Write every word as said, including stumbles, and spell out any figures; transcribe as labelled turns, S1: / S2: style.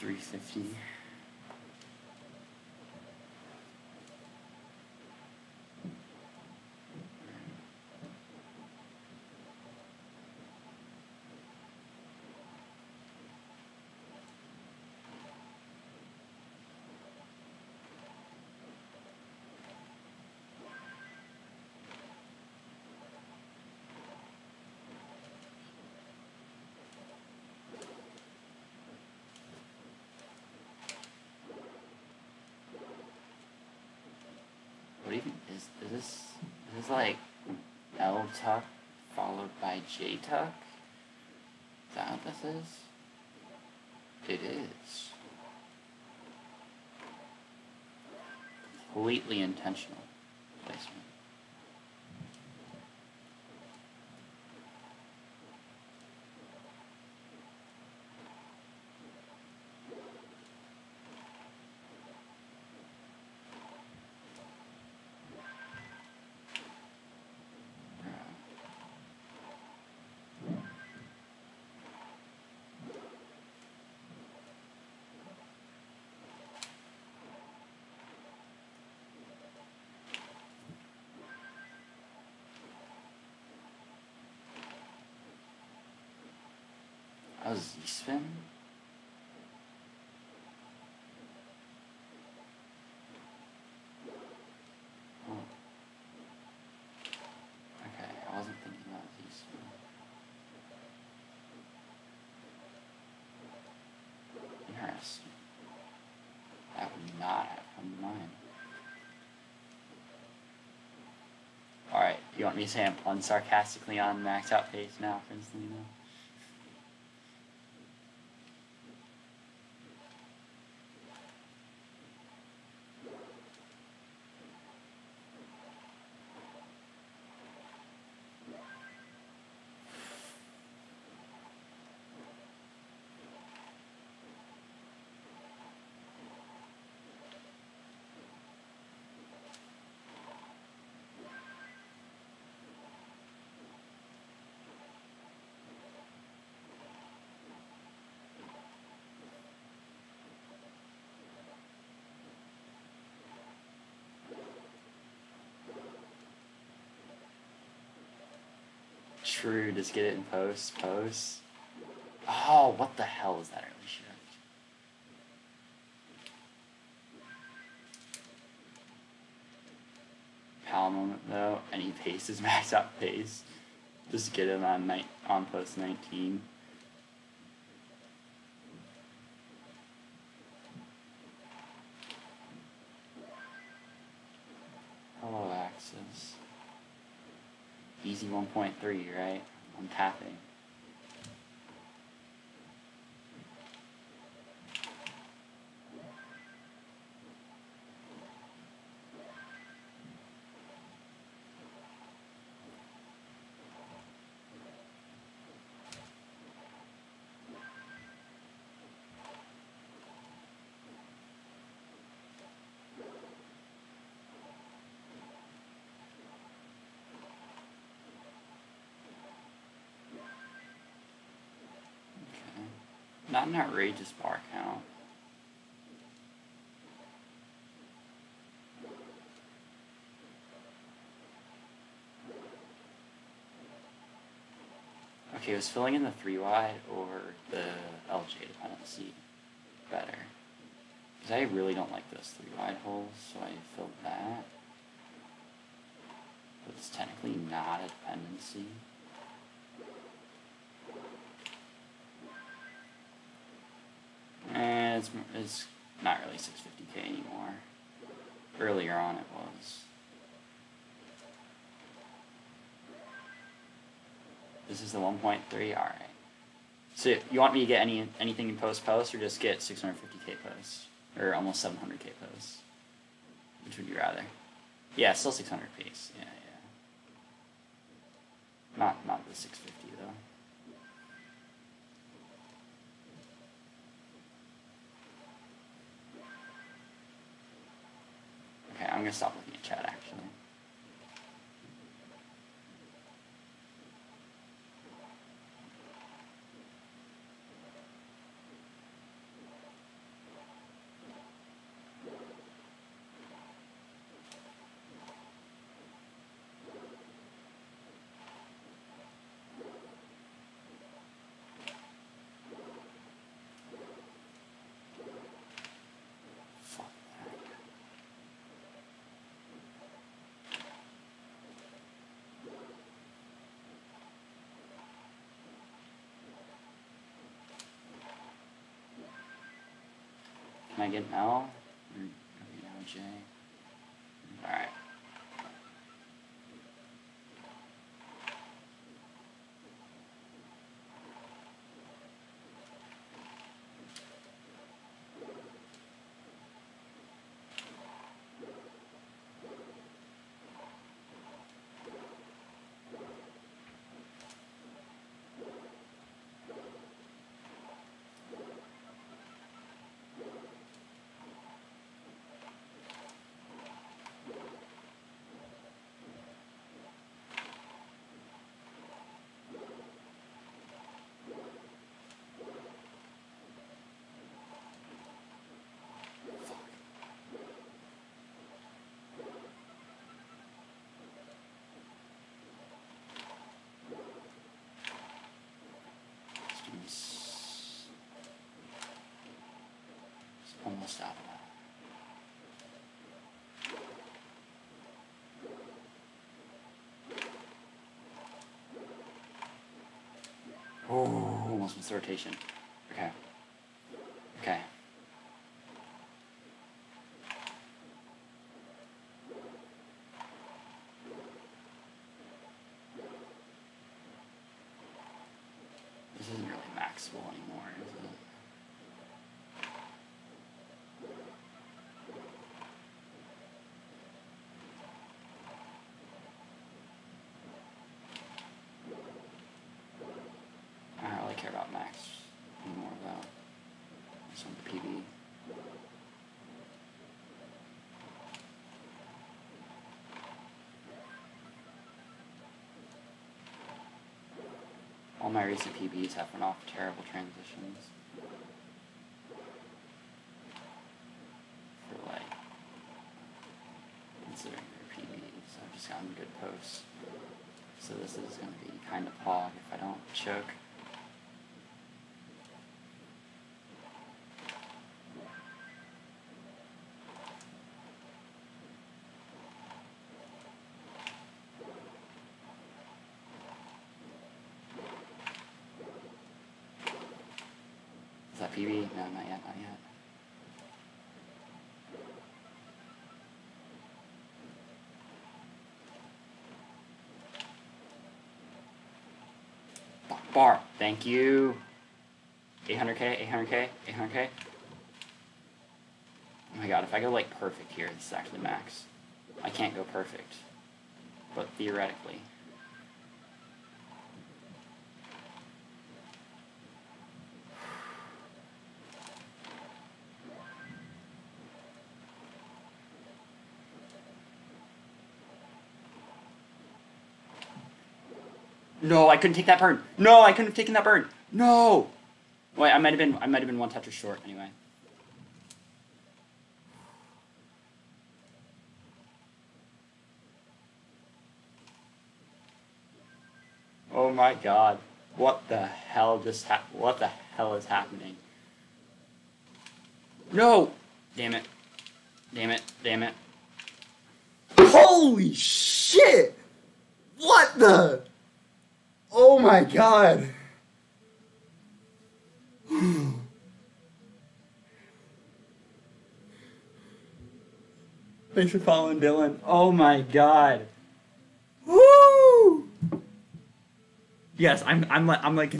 S1: three fifty. What even is, is this? Is this like L tuck followed by J tuck? Is that what this is? It is. Completely intentional placement. A Z-spin? Oh. Okay, I wasn't thinking about Z-spin. Interesting. That would not have come to mind. Alright, you want me to say I'm unsarcastically on Maxout pace now, for instance, you know? True, just get it in post, post. Oh, what the hell is that early shift? Pal moment though, and he paces max out pace. Just get him on night on post nineteen. Hello, Axis. Easy one point three, right? I'm tapping. Not an outrageous bar count. Okay, was filling in the three wide or the L J dependency better? Because I really don't like those three wide holes, so I filled that. But it's technically not a dependency. And it's, it's not really six fifty K anymore. Earlier on it was. This is the one point three? Alright. So you want me to get any anything in post-post or just get six fifty K posts? Or almost seven hundred K posts? Which would you rather? Yeah, still six hundred pace. Yeah, yeah. Not, not the six fifty though. Okay, I'm gonna stop looking at chat actually. Can I get an L? Or, okay, now J. Alright. It's almost out of that. Oh, almost missed the rotation. Okay. Okay. This isn't really Maxwell anymore, is it? I don't really care about Max anymore, though. This one's P B. All my recent P Bs have run off terrible transitions. For like, considering they're P Bs, I've just gotten good posts. So this is going to be kind of hog if I don't choke. Is that P B? No, not yet, not yet. Bar, thank you. eight hundred K, eight hundred K, eight hundred K. Oh my god, if I go like perfect here, this is actually max. I can't go perfect, but theoretically. No, I couldn't take that burn. No, I couldn't have taken that burn. No. Wait, I might have been. I might have been one Tetris short anyway. Oh my god! What the hell just ha- What the hell is happening? No! Damn it! Damn it! Damn it!
S2: Holy shit! What the? Oh my god.
S1: Thanks for following, Dylan. Oh my god.
S2: Woo!
S1: Yes, I'm. I'm like. I'm like.